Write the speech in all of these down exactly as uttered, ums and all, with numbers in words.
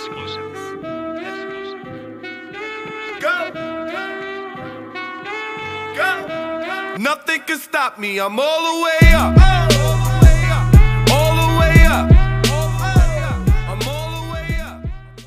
Exclusive. Exclusive. Go! Go! Nothing can stop me. I'm all the way up. All the way up. I'm all the way up.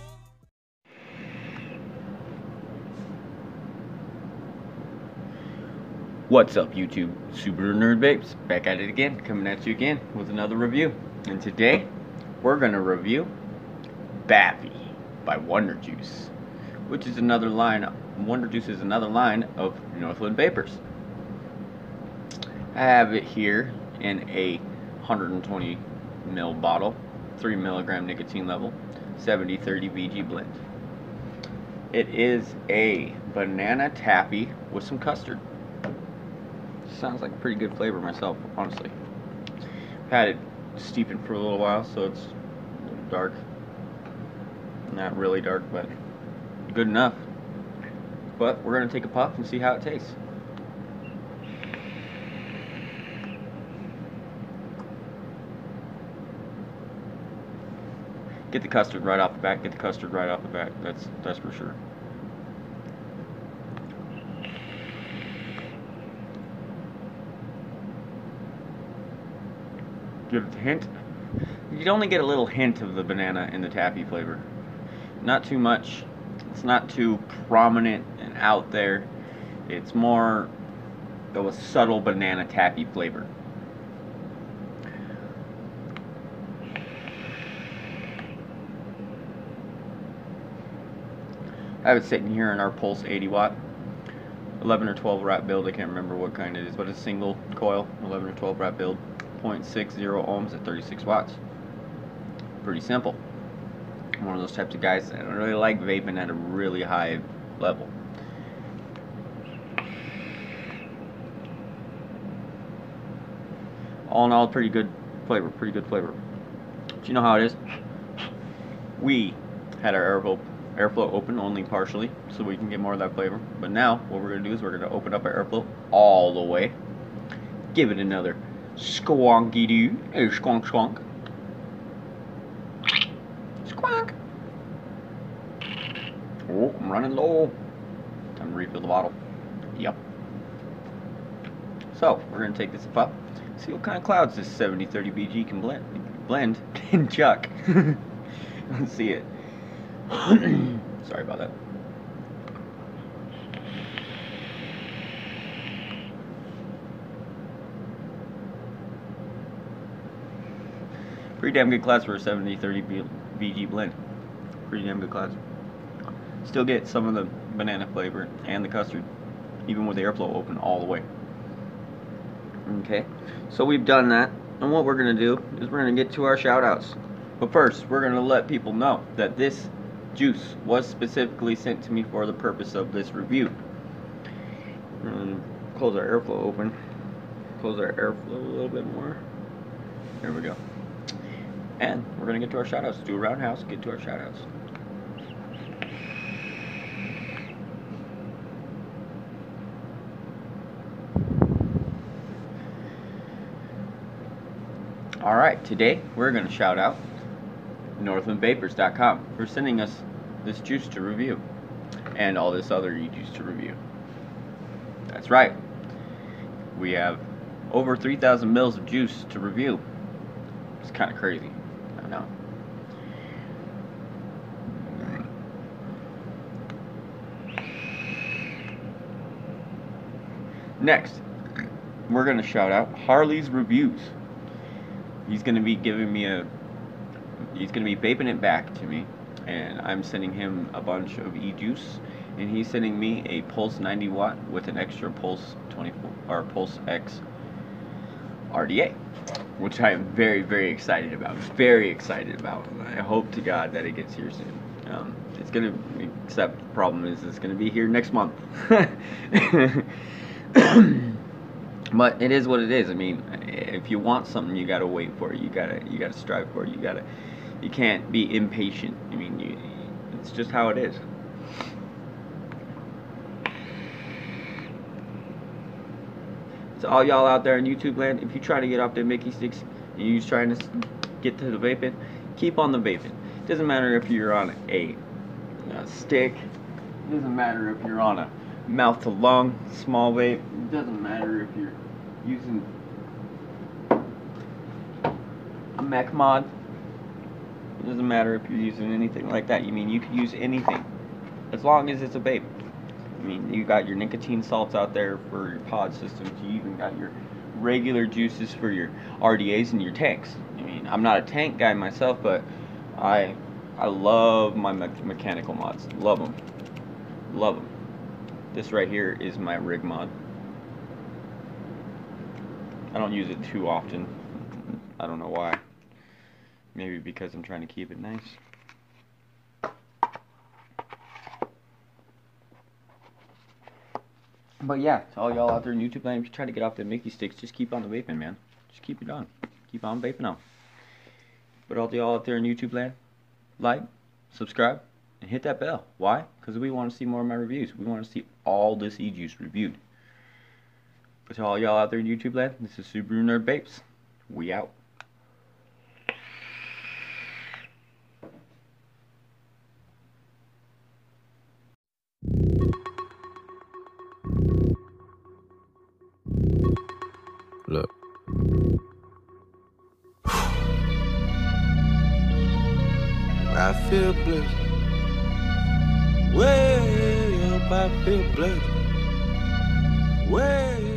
What's up, YouTube? Super Nerd Babes, back at it again, coming at you again with another review. And today, we're gonna review Bappy by Wonder Juice, which is another line. Wonder Juice is another line of Northland Vapors. I have it here in a one hundred twenty mil bottle, three milligram nicotine level, seventy thirty V G blend. It is a banana taffy with some custard. Sounds like a pretty good flavor myself, honestly. I've had it steeping for a little while, so it's a little dark. Not really dark, but good enough. But we're going to take a puff and see how it tastes. Get the custard right off the bat. Get the custard right off the bat. That's that's for sure. Get a hint. You'd only get a little hint of the banana in the taffy flavor. Not too much. It's not too prominent and out there. It's more of a subtle banana taffy flavor. I have it sitting here in our Pulse eighty watt, eleven or twelve wrap build. I can't remember what kind it is, but it's a single coil, eleven or twelve wrap build, zero point six zero ohms at thirty-six watts. Pretty simple. I'm one of those types of guys that don't really like vaping at a really high level. All in all, pretty good flavor, pretty good flavor. But you know how it is. We had our airflow, airflow open only partially, so we can get more of that flavor. But now, what we're going to do is we're going to open up our airflow all the way. Give it another squonky doo, oh squonk squonk. Squonk. Oh, I'm running low. Time to refill the bottle. Yep. So, we're going to take this up, see what kind of clouds this seventy thirty V G can blend, blend and chuck. Let's see it. Sorry about that. Pretty damn good class for a seventy thirty V G blend. Pretty damn good class. Still get some of the banana flavor and the custard, even with the airflow open all the way. Okay, so we've done that, and what we're going to do is we're going to get to our shout outs. But first, we're going to let people know that this juice was specifically sent to me for the purpose of this review. We're going to close our airflow open. Close our airflow a little bit more. There we go. And we're going to get to our shoutouts. Do a roundhouse, get to our shoutouts. Alright, today we're going to shout out Northland Vapors dot com for sending us this juice to review. And all this other e-juice to review. That's right. We have over three thousand mils of juice to review. It's kind of crazy. I know. Next, we're going to shout out Harley's Reviews. He's going to be giving me a, he's going to be vaping it back to me, and I'm sending him a bunch of e-juice, and he's sending me a Pulse ninety watt with an extra Pulse twenty-four, or Pulse X R D A, which I am very, very excited about. Very excited about. I hope to God that it gets here soon. Um, it's gonna, except the problem is it's gonna be here next month. But it is what it is. I mean, if you want something, you gotta wait for it. You gotta, you gotta strive for it. You gotta, you can't be impatient. I mean, you, it's just how it is. So all y'all out there in YouTube land, if you try to get off them Mickey sticks and you're trying to get to the vaping, keep on the vaping. Doesn't matter if you're on a, a stick. It doesn't matter if you're on a mouth to lung small vape. It doesn't matter if you're using a mech mod. It doesn't matter if you're using anything like that. You mean you could use anything as long as it's a vape. I mean, you got your nicotine salts out there for your pod systems. You even got your regular juices for your R D As and your tanks. I mean, I'm not a tank guy myself, but I I love my me mechanical mods. Love them. Love them. This right here is my rig mod. I don't use it too often. I don't know why. Maybe because I'm trying to keep it nice. But yeah, to all y'all out there in YouTube land, if you try to get off the Mickey sticks, just keep on the vaping, man. Just keep it on. Keep on vaping on. But all y'all out there in YouTube land, like, subscribe, and hit that bell. Why? Because we want to see more of my reviews. We want to see all this e-juice reviewed. But to all y'all out there in YouTube land, this is Subaru Nerd Vapes. We out. Look. I feel blessed. Way up, I feel blessed. Way